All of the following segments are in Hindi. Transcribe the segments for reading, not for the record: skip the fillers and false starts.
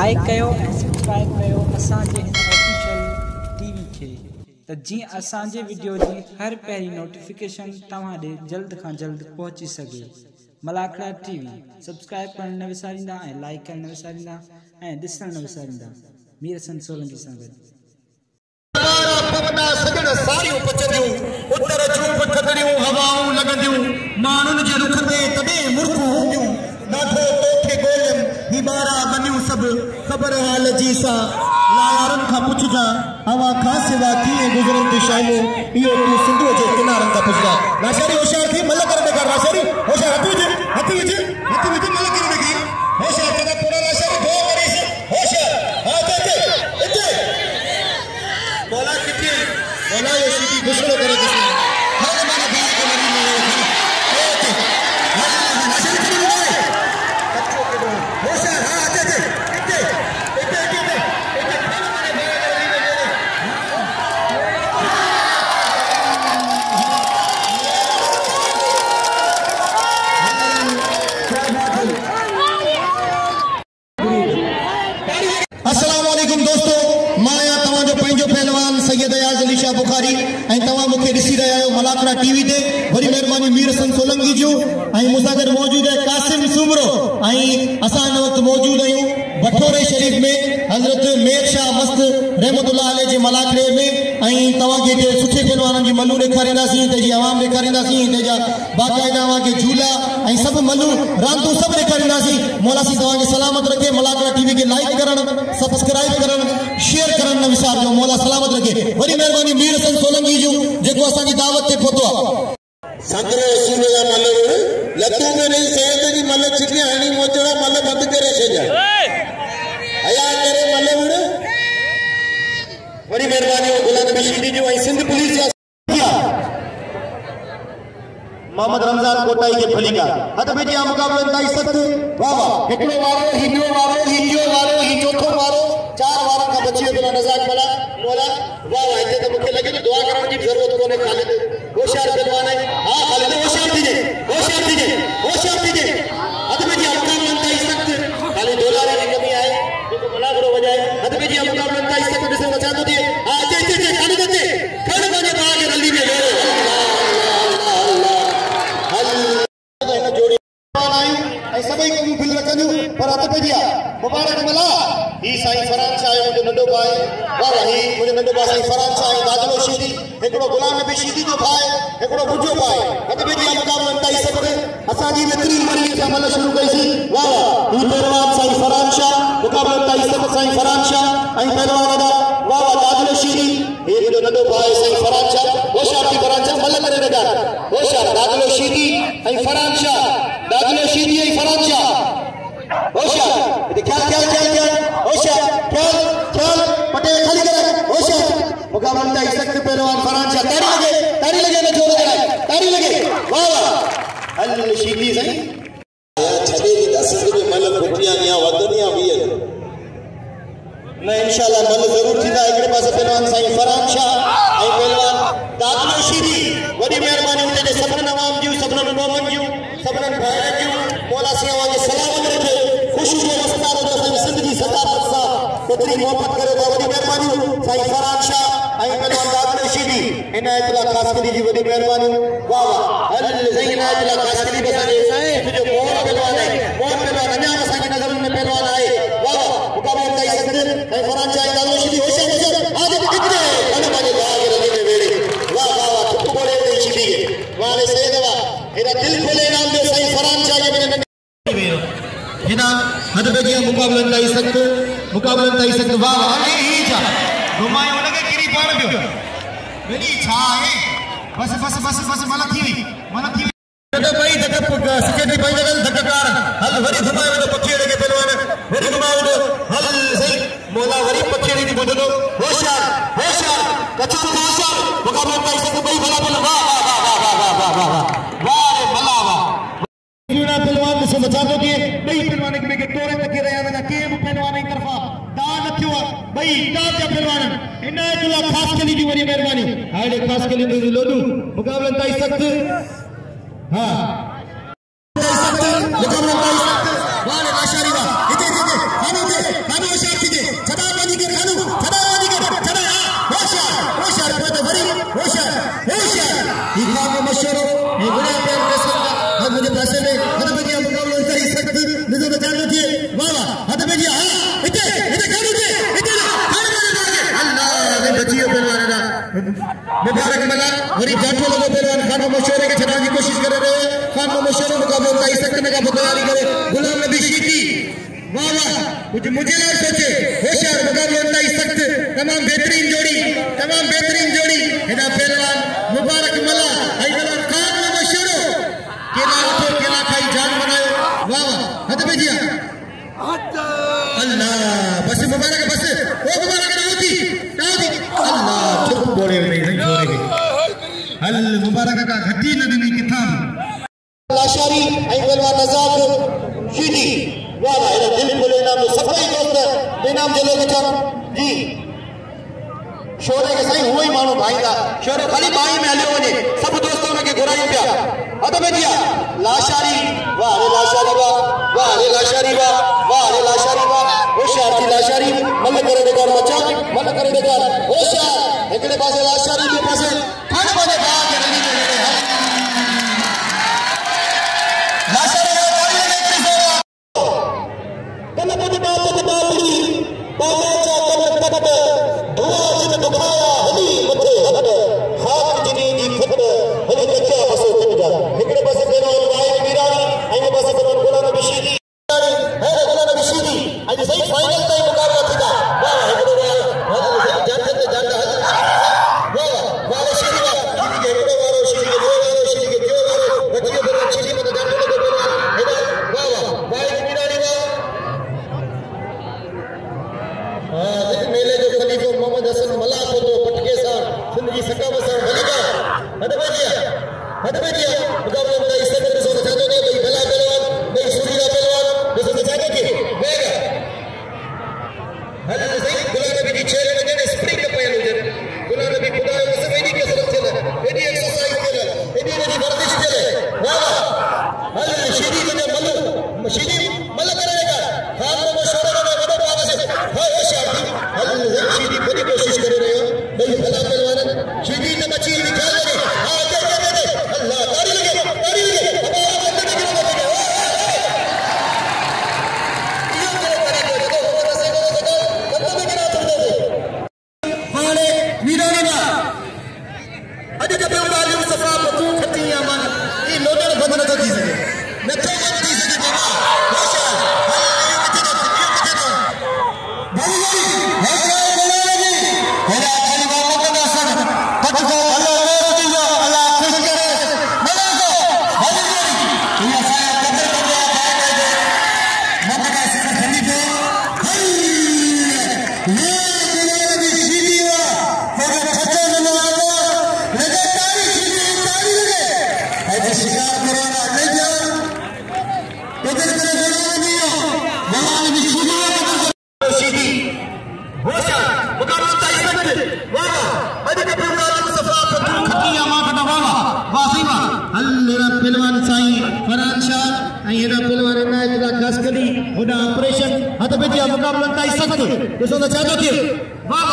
लाइक कयो ऐं सब्सक्राइब कयो असांजे हिन ऑफिशियल टीवी खे त जीअं असांजे वीडियो जी हर पहिरीं नोटिफिकेशन तव्हां ॾे जल्द खां जल्द पहुची सघे। मलाखड़ा टीवी सब्सक्राइब करण न विसारींदा ऐं लाइक करण न विसारींदा ऐं ॾिसण न विसारींदा। मीर हसन सोलंकी सां गॾु सारियूं पचंदियूं उतर जूं थधड़ियूं हवाऊं लॻंदियूं माण्हुनि जे रुख ते तॾहिं मुर्ख हूंदियूं ॾाढो तोखे ॻोल्हियमि ही ॿारहा बनियूं सभु ख़बर हाल जी सां लायारनि खां पुछजां हवा खां सिवा कीअं गुज़रनि थी शाइमूं इहो तूं सिंधूअ जे किनारनि खां पुछजां। लाशारी होशियार थी मल करे ॾेखार। लाशारी होशियार हथ विझ मल करे ॾेखार। होशियार करे पूरा लाशारी दुआ करीस होशियार। हा हिते बोला किथे बोला ये सीधी गुस्सो करे किसी हर माने बात को लड़ी नहीं ओके लाशारी खड़ी हो गई कच्चो के दो होशियार। हां इते अस्सलाम वालेकुम दोस्तों, माया तवाजो पंहिंजो पहलवान सैयद अयाज अली शाह बुखारी ऐं तव्हां मूंखे ॾिसी रहिया आहियो मलाखड़ा टीवी ते। वरी महिरबानी मीर हसन सोलंकी जूं ऐं मूंसां गॾु मौजूद आहे कासिम सूमरो ऐं असां हिन वक़्तु मौजूद आहियूं भठोरे शरीफ में हज़रत मेर शाह मस्त रहमतुल्लाह अलैह जे मलाखड़े में। ऐं तव्हांखे हिते सुठे पहलवाननि जी मलूं ॾेखारींदासीं, हिते जी आवाम ॾेखारींदासीं, हिते जा बाक़ाइदा तव्हांखे झूला ऐं सभु मलूं रांदूं सभु ॾेखारींदासीं। मौला साईं तव्हांखे सलामत रखे। मलाखड़ा टीवी खे लाइक करणु सब्सक्राइब करणु शेयर करणु न विसारिजो। मौला सलामत रखे। वरी महिरबानी मीर हसन सोलंकी जूं जेको असांजी दावत ते पहुतो आहे। संतरो सूर जा मल लतूं में नहीं सेहत जी मल छिके हणी मोचड़ा मल बंद करे छॾिया हया करे मल वरी महिरबानी गुलाम बशीदी जो ऐं सिंध पुलिस जा मोहम्मद रमजान कोटाई के फलीका हद में जिया मुकाबले ताई सख्त वाह वाह हिकड़ो वारो ही ॿियो वारो ही टियों वारो ही चौथो वारो चार वारनि खां बची वेंदो नज़ाक भला मौला वाह वाह हिते त मूंखे लॻे थो दुआ करण जी ज़रूरत कोन्हे। ख़ालिद होशियार पहलवान है। हा ख़ालिद होशियार थीजे हद में जिया मुकाबले ताई सख्त खाली डॉलर जी कमी आहे जेको मलाखड़ो वजाए हद में जिया मुकाबले ताई सख्त ॾिसो चाहतो थी। हा अचे ख़ालिद अचे खड़ वञे पाण खे रली में वेरो सभी को फिल रखंदियूं पर हथ पे दिया मुबारक मला ही साईं फरान शाह मुझे नंढो भाई वाह वाह ही मुझे नंढो भाई साईं फरान शाह दादलो शीदी एकड़ो गुलाम नबी शीदी जो भाई एकड़ो बुजो भाई हथ पे दिया मुकाबला ताई सब असा जी वेतरी मरी से अमल शुरू कई सी। वाह वाह ही पहलवान साईं फरान शाह मुकाबला ताई सब साईं फरान शाह ऐं पहलवान दा वाह वाह दादलो शीदी ये मुझे नंढो भाई साईं फरान शाह होशियार की फरान शाह मल करे लगा होशियार दादलो शीदी ऐं फरान शाह दादलो शीदी ऐं फरान शाह होशियार क्या होशियार चल पटे खाली कर होशियार मुकाबला ताई सख्त पहलवान फरान शाह तारी लगे ना जोर लगाए तारी लगे वाह वाह हल शीदी सही छदे की 10 में मल फुटिया या वदनिया बिय न इंशाल्लाह मल जरूर थींदा। एकड़े पासे पहलवान साईं फरान शाह ऐं पहलवान दादलो शीदी वडी मेहरबानी उते जे सभन नवाम जी सभन नोमन जी सभन भाइरन जी मौला सिंह के सलामत रखे खुशी जो रस्ता जो सिंध की सदाकत सा केतरी मोहब्बत करे तो वडी मेहरबानी साईं फरान शाह ऐं पहलवान दादलो शीदी इनायतुल्लाह खासकली जी वडी मेहरबानी वाह वाह हल ज़ैन इनायतुल्लाह खासकली बसाजे जो मोहन पहलवान है मोहन पहलवान अन्या असांजी नज़रनि में पहलवान आहे। वाह वाह मुकाबला ताई सख्त ऐं फरान शाह दादलो शीदी होशियार आज कितने अन माने बाग रली में वेड़े वाह वाह वाह थुप बोले ते शीदी वाले सैयद वाह एदा दिल खोले नाम जो साईं फरान शाह जे में हिना हद पे गया मुकाबला ताई सख्त वाह वाह ही छा घुमायो लगे किरी पाण पियो वेली छा है बस मला थी तो भाई धक सेक्रेटरी भाई जगल धक्कार हल वरी घुमायो तो पखेड़े के पहलवान वरी घुमायो तो हल सही मौला वरी पखेड़ी दी बदलो होशियार कचो होशियार मुकाबला ताई सख्त भाई भला वाह वाह रे भला वाह यूना पहलवान से बचा दो कि भाई पहलवान के तोरे तक रहा वना के पहलवान की तरफा दान थियो भाई दान जा पहलवान इनायतुल्लाह खास कली जी वरी मेहरबानी हाय खास कली दी लोडू मुकाबला ताई सख्त हां मुकाबला ताई सख्त वाले लाशारी वाह इते वरी जाठो लगे पहलवान खान मशवरे के छड़ाने की कोशिश करे रहे खान मशवरे मुकाबले का इस तक का तैयारी करे गुलाम नबी शीदी वाह वाह मुझे ना सोचे होशियार मुकाबले का इस तक तमाम बेहतरीन जोड़ी हिना पहलवान मुबारक मला हैदराबाद खान मशवरो केला उठो केला खाई जान बनायो वाह वाह हद पे जिया अल्लाह बस मुबारक बस ओ मुबारक नाउदी अल्लाह चुप बोले नहीं जोरे हल मुबारक का घटी नदी किताब लाशारी आई पहलवान नजाक शीदी वाह वाह दिल बोले नाम सफाई दोस्त बेनाम जले के जी शोरे के सही हुई मानो भाई का शोरे खाली भाई में हलियो वने सब दोस्तों ने के घुराई पिया अद में दिया लाशारी वाह रे लाशारी वाह रे लाशारी वाह रे लाशारी वाह होशियार की लाशारी मन करे बेकार बच्चा मन करे बेकार होशियार एकड़े पासे लाशारी के पासे खान बने बात के नहीं चले लाशारी वाले ने कल कल बात बातड़ी बाबा चा कल धुआ दिन दुखाया हली मथे हट खाक जिनी दी खट हली कच्चा बसे जा एकड़े पासे बेनो वाई मीरानी आइने पासे बेनो गुलाम नबी शीदी है गुलाम नबी शीदी आज सही फाइनल ताई मुकाबला थीदा वाह एकड़े जाते वाह शीदी शीदी के एकड़े वारो शीदी के दो वारो शीदी के क्यों वारो बच्चे को शीदी मत जाते को बोला है वाह वाई मीरानी वाह मेले जो खलीफा मोहम्मद हसन मला को तो पटके सा जिंदगी सका बसा भलीगा हद में दिया मुकाबले में इस तरह से चाहते थे भाई भला पहलवान भाई सूरीला पहलवान जैसे चाहते थे वेगा हद सही गुलाम नबी की चेहरे में जने स्प्रिंग पहल हो जाए गुलाम नबी खुदा ने सब एडी कसरत चले एडी एक्सरसाइज चले एडी वर्जिश चले वाह हद शीदी ने शीदी मल करेगा खान को मशवरा का बड़ा बात है हां शादी हद शीदी बड़ी कोशिश कर रहे हो भाई भला पहलवान शीदी ने बची निकाल लगे हां दे अल्लाह तारी लगे ऑपरेशन हद पे दिया मुकाबला ताई सख्त दोस्तों चाहते थे वाह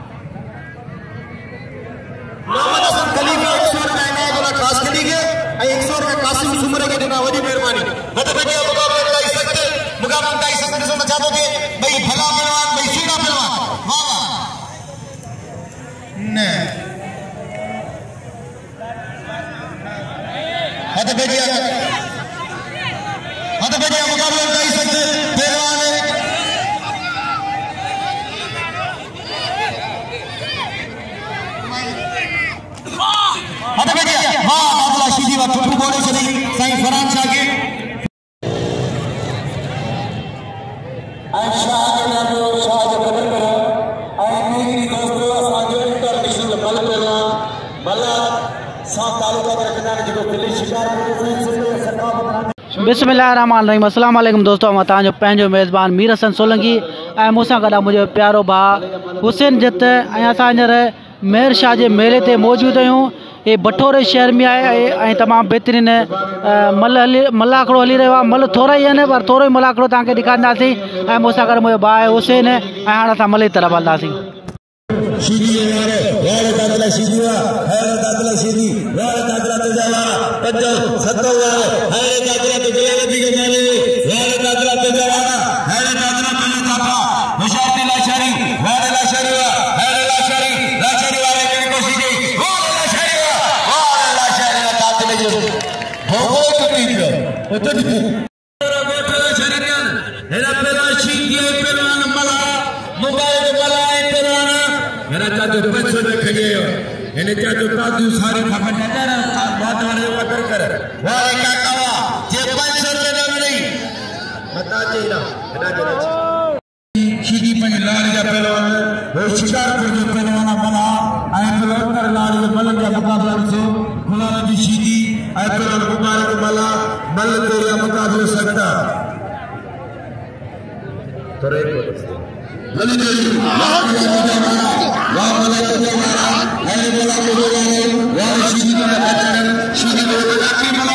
मोहम्मद हसन खलीफा 100 रुपए में बोला खास करी के 100 रुपए कासिम सुमरे के देना वही मेहरबानी हद पे दिया मुकाबला ताई सख्त दोस्तों चाहते थे भाई भला पहलवान भाई सीधा पहलवान वाह ने हद पे दिया मुकाबला ताई सख्त पहलवान हद पे दिया वाह बाबला शीदी वा टुटू बोले चली साईं फरहान शाह के शाह के नाम शाह जो कदर करो आई मेरी दोस्तों असांजो इंटरनेशनल मल पहलवान मला सां तालुका रखना जो दिल्ली शिकार बिस्मिल्लाहिर्रहमानिर्रहीम अस्सलाम वालेकुम दोस्तों मां तव्हांजो पंहिंजो मेज़बान मीर हसन सोलंकी ऐं मूंसां गॾु मुंहिंजो प्यारो भाउ हुसैन जत ऐं असां हींअर मेहर शाह जे मेले ते मौजूदु आहियूं। ये बठोरे शहर में आहे तमाम बेहतरीन मलाखड़ो हली रहा मल थोड़ा ही है पर थोड़ो ही मलाखड़ो तक दिखाईंदासीं ऐं मूंसां गॾु मुंहिंजो भाउ आहे हुसैन ऐं हाणे असां मले तरफ़ हलंदासीं। सीधी पंहिंजे लाड़ी जा पहलवान वो शिकारपुर जो पहलवान मला ऐं पलवंतर लाड़ी जो मल जा मुक़ाबला ॾिसो गुलाम जी सीधी ऐं पहलवान मुबारक मला मल तेरा मुक़ाबलो सकता तोरे लली देवी वाह मला तुझे मारा ऐं बोला मुझे वाह सीधी का बचन सीधी को लाठी मला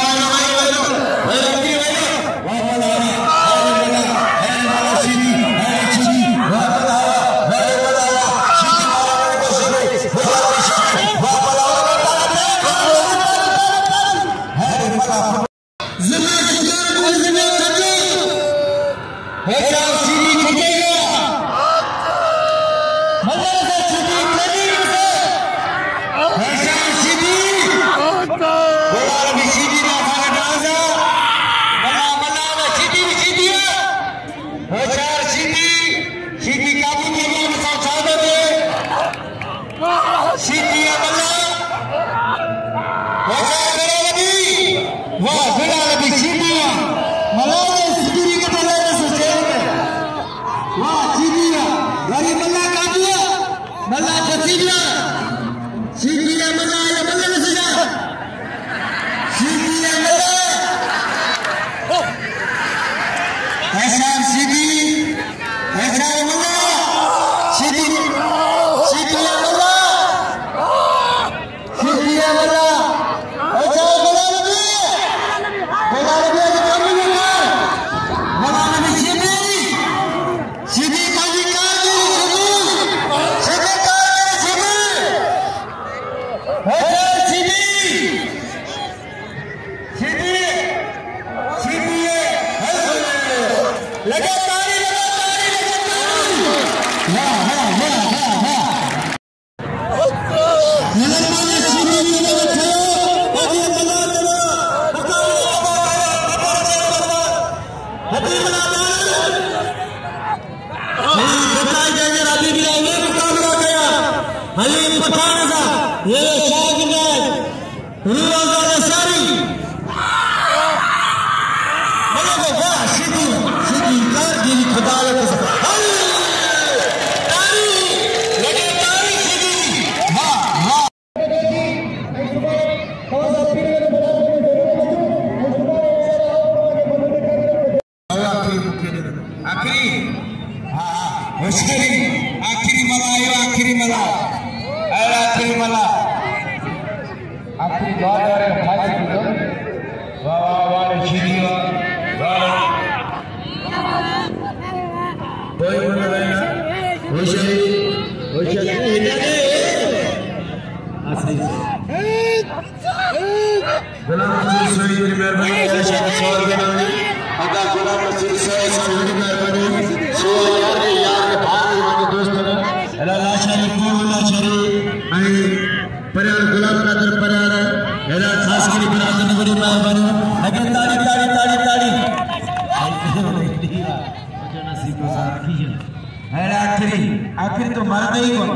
आखिर तो मरते ही कौन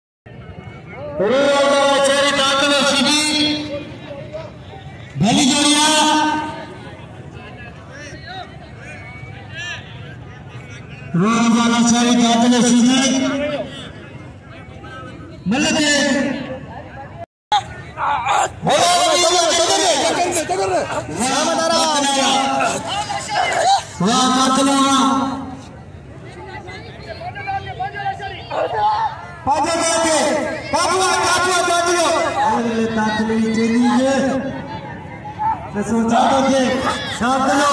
भली जोड़िया रोजाना सारी कातले सीधी मलते सोचा तो के साथ लो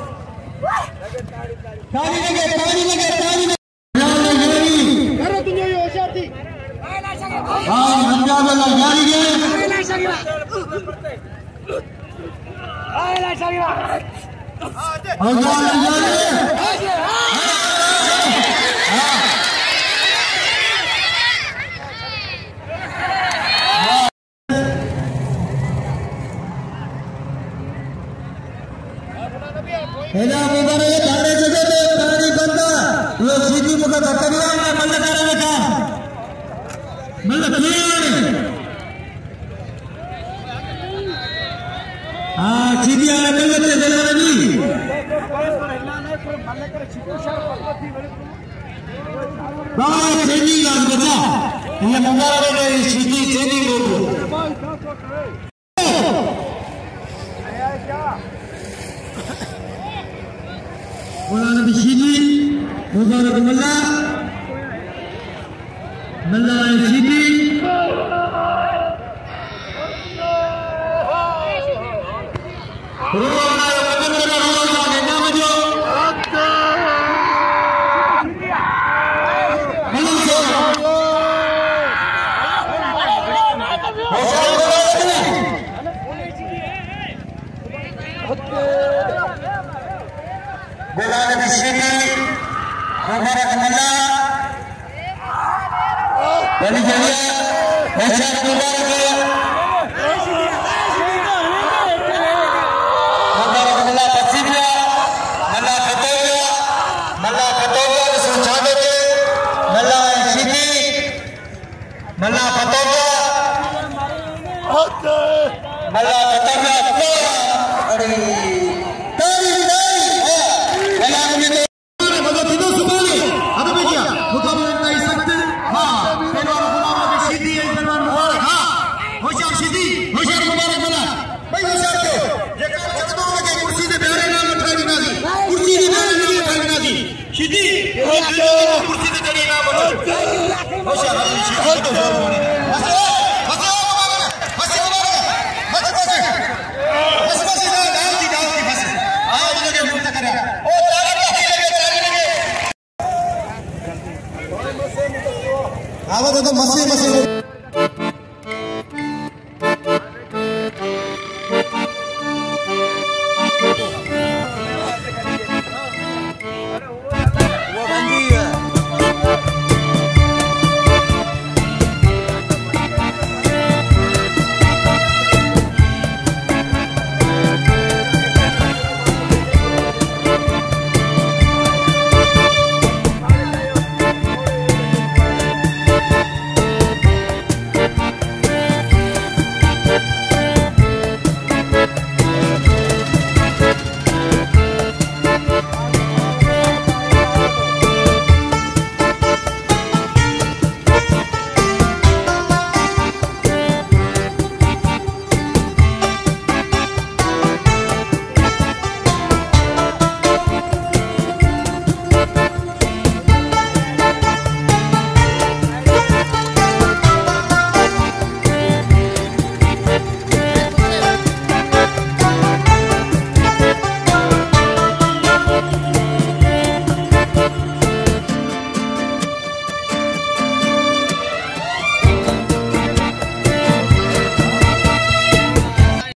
ताली लगे करो तुम ये होशियार थी हां रंगा वाला गाड़ी के आला शरीरा हेला मुबारक थाने जगह पे पानी बंदा ये सीधी मुका धक्का में मल्ल करे बेटा मल्ल क्लियर हां सीधी आने मल्ल ते देना नहीं बाय चेनी गाज बचा ये मुबारक ने सीधी चेनी लोग मौलाना बिशीदी मुबारक मल्ला मल्ला सीधी रोना वतन का रोना नेता मजो मौलाना बिशीदी मुबारक मल्ला बड़ी जलिया होशियार मुबारक मल्ला बसीबिया मल्ला खतोबिया सोचा देते मल्ला सीधी मल्ला खतोबिया अरे तारी नहीं मजा तीनों सुपाली अब भैया मुकाबला इतना ही सख्त हां पहलवान गुलाम नबी सीधी है पहलवान मुबारक हां होशियार सीधी होशियार मुबारक मल्ला भाई होशियार के ये काम चकदो लगे कुर्सी दे प्यारे नाम उठाई बिना दी कुर्सी दे प्यारे नाम उठाई बिना दी सीधी कुर्सी दे तेरी नाम बोलो होशियार सीधी तो जोर बोली आवाज तो मसी